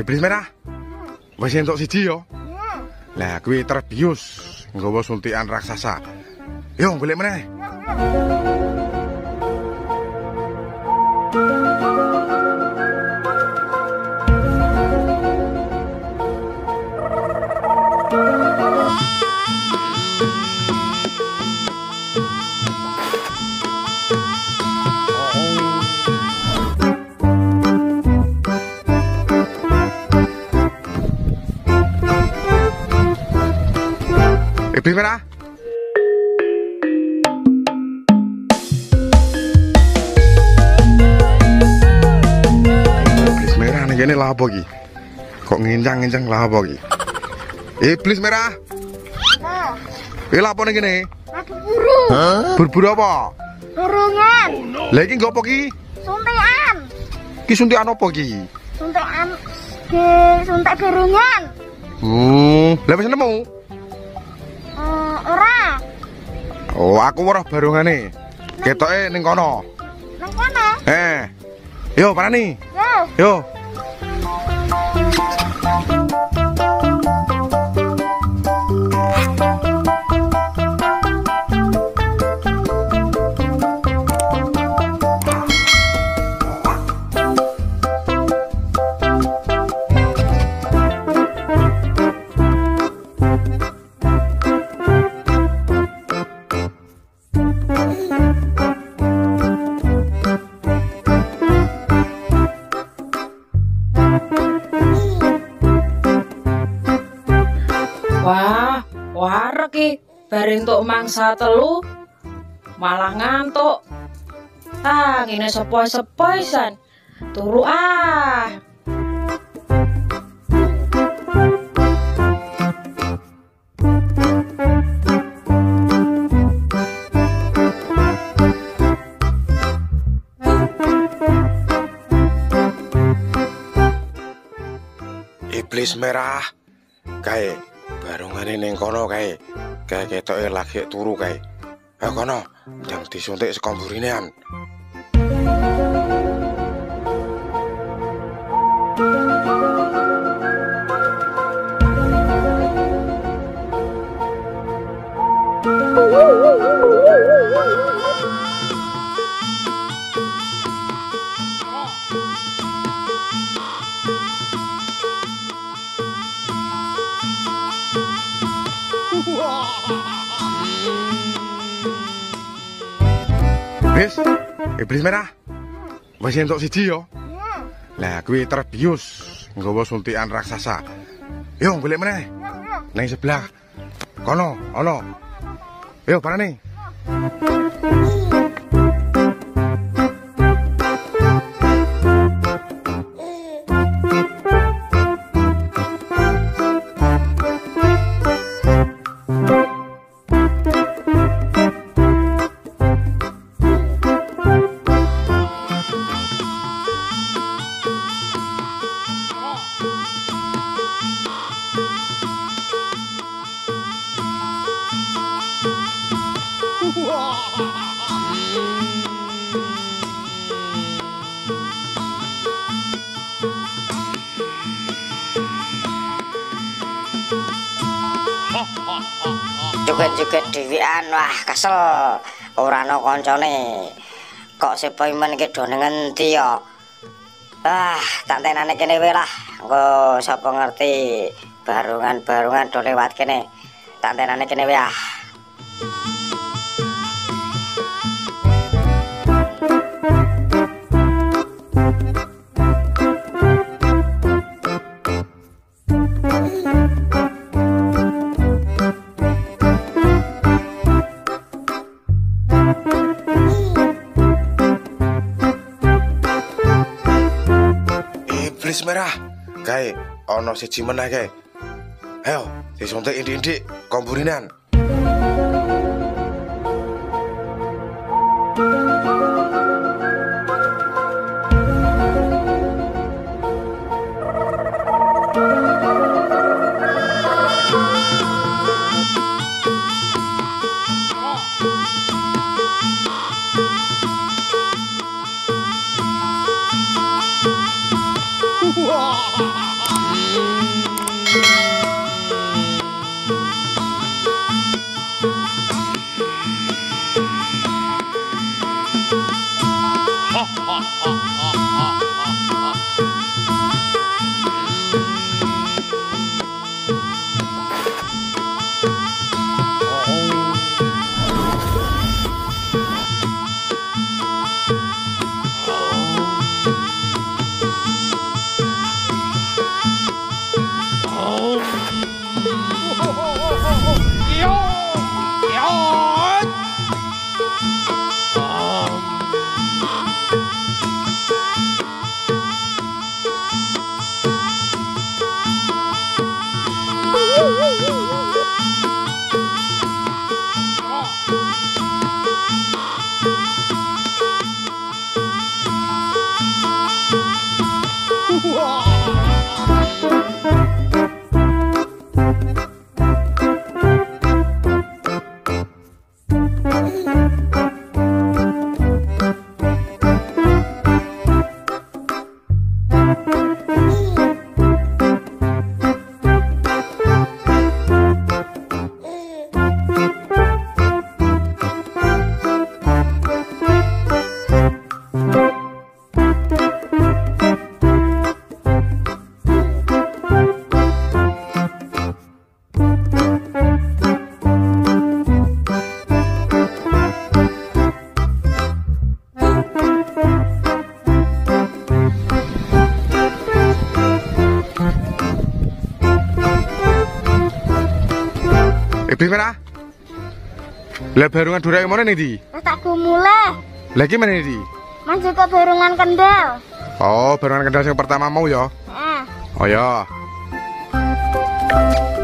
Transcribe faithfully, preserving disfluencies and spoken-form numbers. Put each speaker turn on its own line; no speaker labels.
Iblis merah. Wis entuk siji yo. Lah kuwi terbius nggawa suntikan raksasa. Yo golek meneh. Iblis merah. Iblis merah nih gini lah apa ki? Kok ngincang-ngincang lah apa ki? Iblis merah.
Nah,
Ini apa nih gini?
lagi buru.
Berburu apa?
Burungan.
Lah iki nggo apa ki?
Suntikan.
Ki suntikan apa ki?
Suntikan. Di suntik burungan.
Hmm, lah wis nemu.
Eh, ora.
Oh, aku weruh barungane. Ketoke ning kono.
Nang kono.
Eh. Yo, parani.
Yo.
Yo.
Wah, warek iki bareng entuk mangsa telu malah ngantuk. Ah, ngene sepoi-sepoisan. Turu ah.
Iblis merah. Kae barungane ning kono kae. Kae ketoke lagi turu kae. Ayo kono, yang disuntik saka mburinean. Iblis, iblis merah. Wis entuk siji yo. Lah kuwi terbius nggawa suntikan raksasa. Yo golek meneh. Nang sebelah. Kono, ono. Yo parane.
Juga-juga dhewean wah kesel ora ana kancane. Kok sepoi men iki do ning endi ya? Ah, tak tenane kene wae lah. Engko sapa ngerti barungan-barungan do lewat kene. Tak tenane kene wae ah.
Iblis merah. Kae ana siji meneh kae. Ayo, disuntik indik-indik komburinan. Iblis merah. Lah barungan durake mana nih di?
Tak gumule.
Lagi mana nih di?
Manju ke barungan kendal.
Oh, barungan kendal yang pertama mau ya?
Heeh.
Oh ya.